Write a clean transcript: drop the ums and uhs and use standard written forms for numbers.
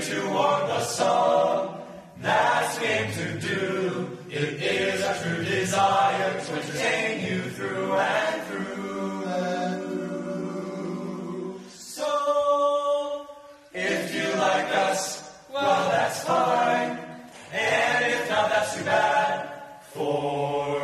to warm the song. That's we aim to do. It is our true desire to entertain you through and through and through. So, if you like us, well, that's fine. And if not, that's too bad. For